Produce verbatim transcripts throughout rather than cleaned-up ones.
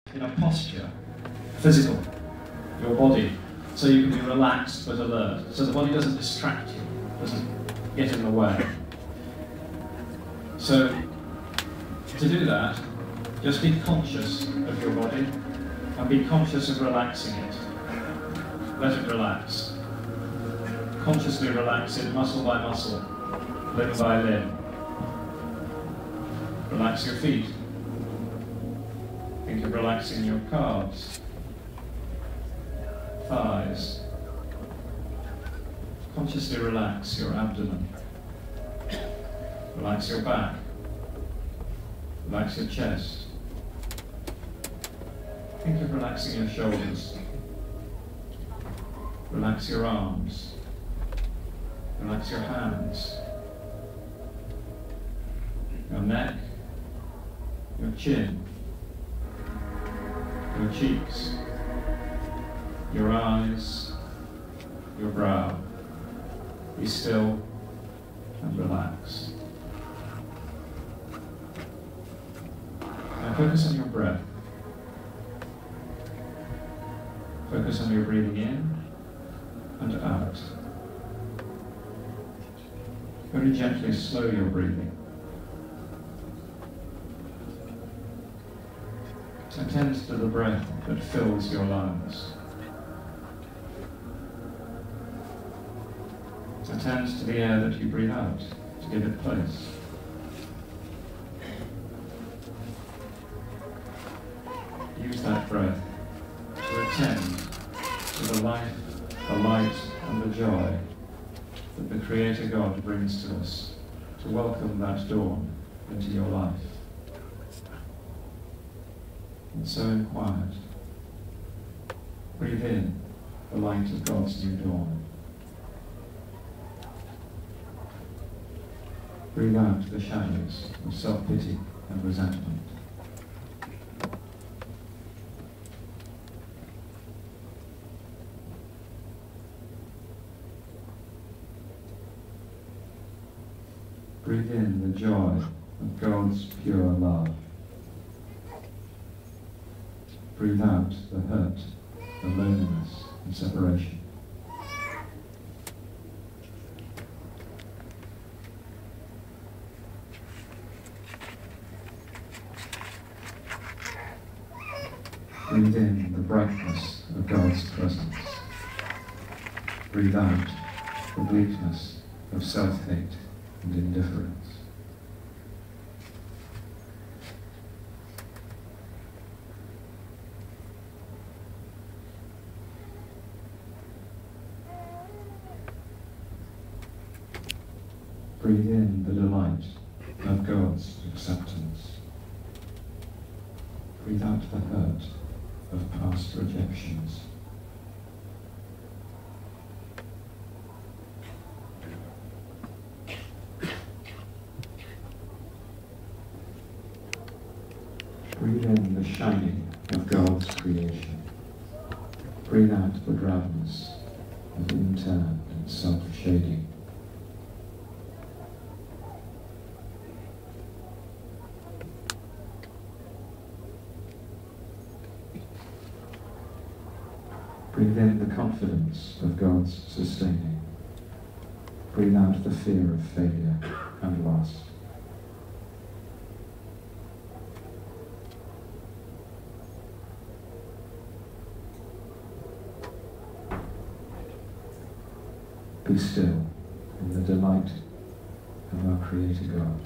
in a posture, physical, your body, so you can be relaxed but alert, so the body doesn't distract you, doesn't get in the way. So, to do that, just be conscious of your body and be conscious of relaxing it. Let it relax. Consciously relax it muscle by muscle, limb by limb. Relax your feet. Think of relaxing your calves, thighs. Consciously relax your abdomen. Relax your back. Relax your chest. Think of relaxing your shoulders. Relax your arms. Relax your hands. Your neck. Your chin. Your cheeks. Your eyes. Your brow. Be still and relax. Now focus on your breath. Focus on your breathing in and out. Very gently slow your breathing. Attend to the breath that fills your lungs. Attend to the air that you breathe out to give it place. Use that breath to attend to the life, the light, and the joy that the Creator God brings to us, to welcome that dawn into your life. And so in quiet, breathe in the light of God's new dawn. Breathe out the shadows of self-pity and resentment. Breathe in the joy of God's pure love. Breathe out the hurt, the loneliness, and separation. Breathe in the brightness of God's presence. Breathe out the bleakness of self-hate and indifference. Breathe in the delight of God's acceptance. Breathe out the hurt of past rejections. Breathe in the shining of God's creation. Breathe out the drabness of intern and self-shading. Breathe in the confidence of God's sustaining. Breathe out the fear of failure and loss. Be still in the delight of our Creator God.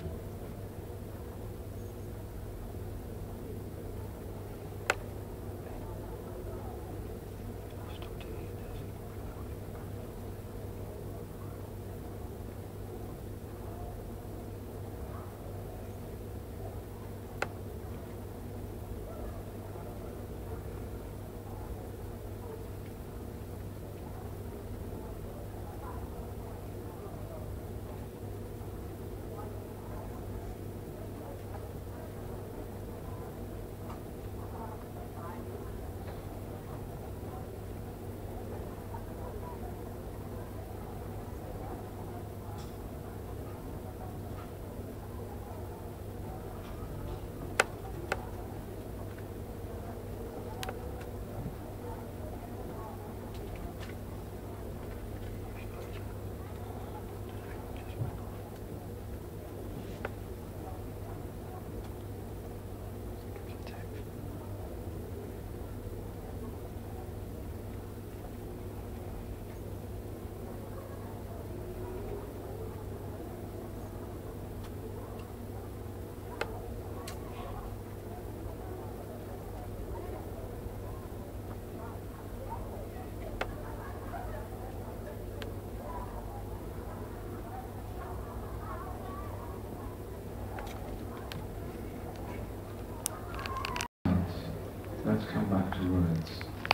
Let's come back to words.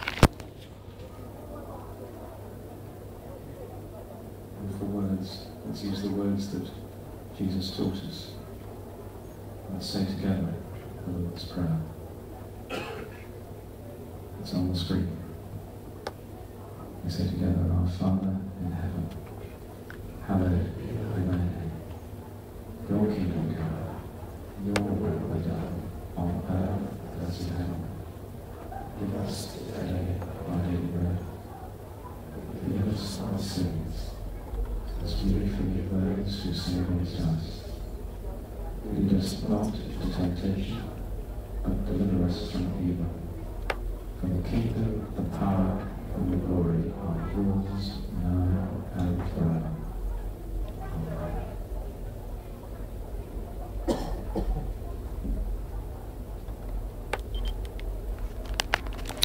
And for words, let's use the words that Jesus taught us. Let's say together the Lord's Prayer. It's on the screen. We say together, Our Father in heaven, hallowed be thy name. Your kingdom come, your will be done, on earth as in heaven. Give us today our daily bread. Forgive us our sins, as we forgive those who sin against us. Lead us not into temptation, but deliver us from evil. For the kingdom, the power, and the glory are yours